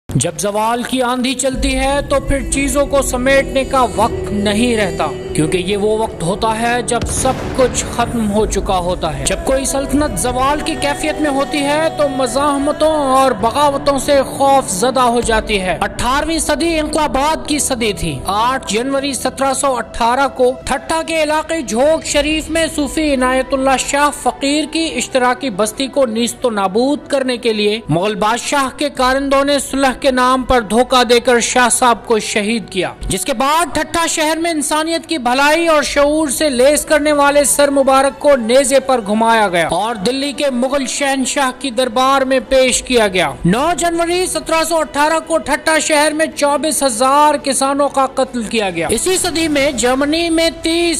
جب زوال کی آندھی چلتی ہے تو پھر چیزوں کو سمیٹنے کا وقت نہیں رہتا، کیونکہ یہ وہ وقت ہوتا ہے جب سب کچھ ختم ہو چکا ہوتا ہے۔ جب کوئی سلطنت زوال کی کیفیت میں ہوتی ہے تو مزاحمتوں اور بغاوتوں سے خوف زدہ ہو جاتی ہے۔ 18ویں صدی انقلابات کی صدی تھی۔ 8 جنوری 1718 کو ٹھٹھا کے علاقے جھوک شریف میں صوفی عنایت اللہ شاہ فقیر کی اشتراکی بستی کو نیست و نابود کرنے کے لیے مغل بادشاہ کے کارندوں نے صلح کے نام پر دھوکہ دے کر شاہ صاحب کو شہید کیا، جس کے بعد ٹھٹھا شہر میں انسانیت کی بھلائی اور شعور سے لیس کرنے والے سر مبارک کو نیزے پر گھمایا گیا اور دلی کے مغل شہنشاہ کی دربار میں پیش کیا گیا۔ 9 جنوری 1718 کو ٹھٹھا شہر میں 24,000 کسانوں کا قتل کیا گیا۔ اسی صدی میں جرمنی میں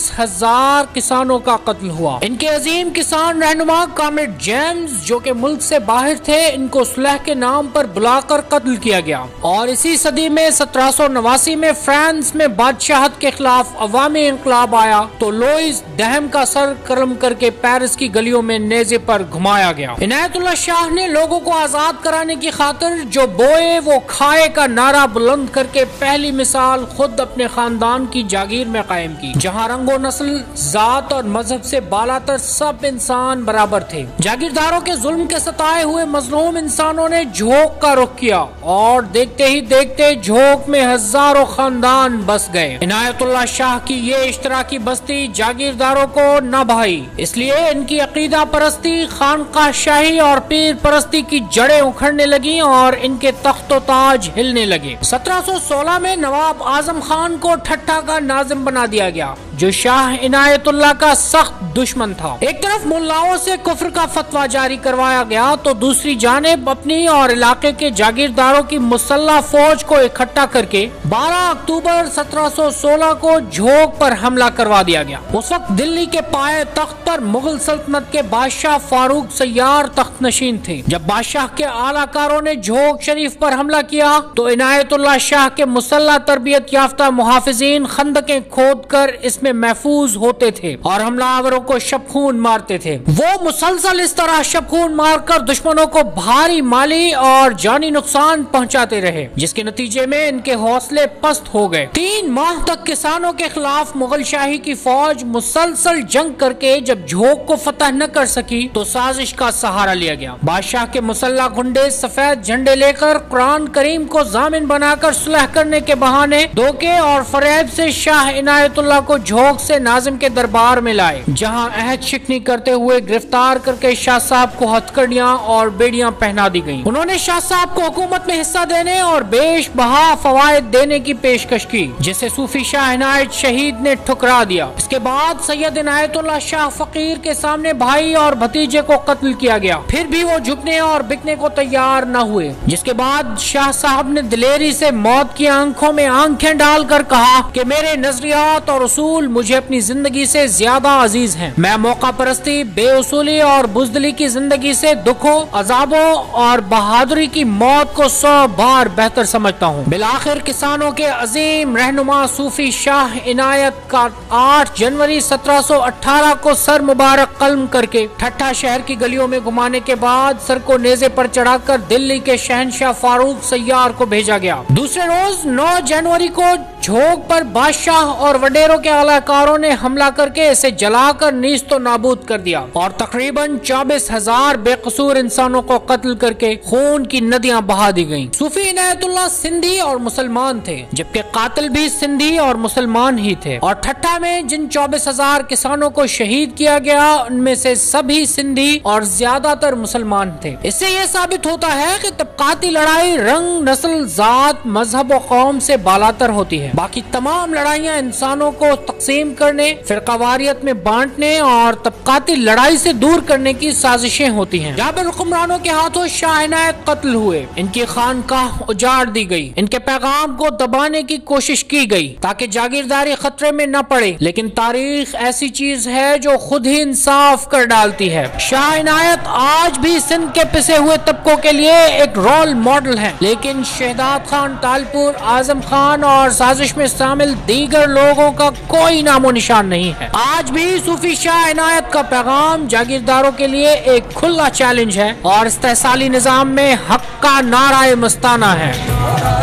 30,000 کسانوں کا قتل ہوا۔ ان کے عظیم کسان رہنما کامریڈ جیمز جو کہ ملک سے باہر تھے، ان کو صلح کے نام پر بلا کر قتل کیا گیا۔ اور اسی صدی میں 1789 میں فرانس میں بادشاہت کے خلاف عوامی انقلاب آیا تو لوئس دہم کا سر قلم کر کے پیرس کی گلیوں میں نیزے پر گھمایا گیا۔ عنایت اللہ شاہ نے لوگوں کو آزاد کرانے کی خاطر جو بوئے وہ کھائے کا نعرہ بلند کر کے پہلی مثال خود اپنے خاندان کی جاگیر میں قائم کی، جہاں رنگ و نسل، ذات اور مذہب سے بالاتر سب انسان برابر تھے۔ جاگیرداروں کے ظلم کے ستائے ہوئے مظلوم انسانوں نے جھوک کا رخ کیا اور دیکھتے ہی دیکھتے جھوک میں ہزاروں خاندان بس گئے۔ عنایت اللہ شاہ کی یہ اشتراکی بستی جاگیرداروں کو نہ بھائی، اس لیے ان کی عقیدہ پرستی، خانقاہ شاہی اور پیر پرستی کی جڑیں اکھڑنے لگیں اور ان کے تخت و تاج ہلنے لگے۔ 1716 میں نواب اعظم خان کو ٹھٹھا کا ناظم بنا دیا گیا، جو شاہ عنایت اللہ کا سخت دشمن تھا۔ ایک طرف ملاؤں سے کفر کا فتویٰ جاری کروایا گیا تو دوسری جانب اپنی اور علاقے کے جاگیرداروں کی مسلح فوج کو اکٹھا کر کے 12 اکتوبر 1716 کو جھوک پر حملہ کروا دیا گیا۔ اس وقت دلی کے پائے تخت پر مغل سلطنت کے بادشاہ فاروق سیار تخت نشین تھے۔ جب بادشاہ کے اعلیٰ کاروں نے جھوک شریف پر حملہ کیا تو عنایت اللہ شاہ کے مسلح تربیت یافتہ محافظین خندقیں کھود کر اس میں محفوظ ہوتے تھے اور حملہ آوروں کو شب خون مارتے تھے۔ وہ مسلسل اس طرح شب خون مار کر دشمنوں کو بھاری مالی اور جانی نقصان پہنچاتے رہے، جس کے نتیجے میں ان کے حوصلے پست ہو گئے۔ 3 ماہ تک کسانوں کے خلاف مغل شاہی کی فوج مسلسل جنگ کر کے جب جھوک کو فتح نہ کر سکی تو سازش کا سہارا لیا گیا۔ بادشاہ کے مسلح گنڈے سفید جھنڈے لے کر قرآن کریم کو ضامن بنا کر صلح کرنے کے بہانے دھوکے اور فریب سے شاہ عنایت اللہ کو جھوک سے ناظم کے دربار میں لائے، جہاں عہد شکنی کرتے ہوئے گرفتار کر کے شاہ صاحب کو ہتھکڑیاں اور بیڑیاں پہنا دی گئیں۔ انہوں نے شاہ صاحب کو حکومت میں حصہ دینے اور بیش بہا فوائد دینے کی پیشکش کی، جسے صوفی شاہ عنایت شہید نے ٹھکرا دیا۔ اس کے بعد سید عنایت اللہ شاہ فقیر کے سامنے بھائی اور بھتیجے کو قتل کیا گیا، پھر بھی وہ جھکنے اور بکنے کو تیار نہ ہوئے، جس کے بعد شاہ صاحب نے دلیری سے موت کی آنکھوں میں آنکھیں ڈال کر کہا کہ میرے نظریات اور اصول مجھے اپنی زندگی سے زیادہ عزیز ہیں۔ میں موقع پرستی، بے اصولی اور بزدلی کی زندگی سے دکھوں، عذابوں اور بہادری کی موت کو 100 بار بہتر سمجھتا ہوں۔ بالآخر کسانوں کے عظیم رہنما صوفی شاہ عنایت کا 8 جنوری 1718 کو سر مبارک قلم کر کے ٹھٹھا شہر کی گلیوں میں گھمانے کے بعد سر کو نیزے پر چڑھا کر دلی کے شہنشاہ فاروق سیار کو بھیجا گیا۔ دوسرے روز 9 جنوری کو جھوک پر بادشاہ اور وڈیروں کے اعلی کاروں نے حملہ کر کے اسے جلا کر نیست و نابود کر دیا اور تقریباً 24,000 بے قصور انسانوں کو قتل کر کے خون کی ندیاں بہا دی گئیں۔ صوفی عنایت اللہ سندھی اور مسلمان تھے، جبکہ قاتل بھی سندھی اور مسلمان ہی تھے، اور ٹھٹھا میں جن 24,000 کسانوں کو شہید کیا گیا ان میں سے سبھی سندھی اور زیادہ تر مسلمان تھے۔ اس سے یہ ثابت ہوتا ہے کہ طبقاتی لڑائی رنگ، نسل، ذات، مذہب و قوم سے بالاتر ہوتی ہے۔ باقی تمام لڑائیاں انسانوں کو تقسیم کرنے، فرقہ واریت میں بانٹنے اور طبقاتی لڑائی سے دور کرنے کی سازشیں ہوتی ہیں۔ جابر حکمرانوں کے ہاتھوں شاہ عنایت قتل ہوئے، ان کی خانقاہ اجاڑ دی گئی، ان کے پیغام کو دبانے کی کوشش کی گئی تاکہ جاگیرداری خطرے میں نہ پڑے، لیکن تاریخ ایسی چیز ہے جو خود ہی انصاف کر ڈالتی ہے۔ شاہ عنایت آج بھی سندھ کے پسے ہوئے طبقوں کے لیے ایک رول ماڈل ہیں، لیکن شہداد خان تالپور، اعظم خان اور سازش میں شامل دیگر لوگوں کا کوئی نام و نشان نہیں ہے۔ آج بھی صوفی شاہ عنایت کا پیغام جاگیرداروں کے لیے ایک کھلا چیلنج ہے اور استحصالی نظام میں حق کا نعرہ مستانہ ہے۔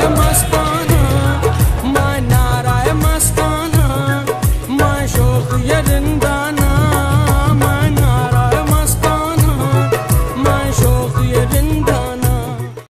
مستانہ ماں نعرہ مستانہ ماں شوق یہ رندانہ